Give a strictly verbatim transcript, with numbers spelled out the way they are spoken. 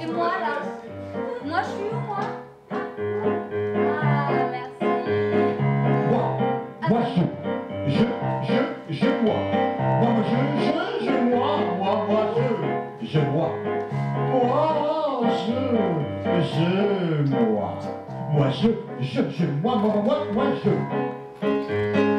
Et moi là? Moi je suis où moi? Ah merci. Moi, moi je, je, je, je moi. Moi, moi je, je, je moi. Moi, moi je, je moi. Moi, je, je, moi. Moi je, je, je, moi, moi, moi, moi je.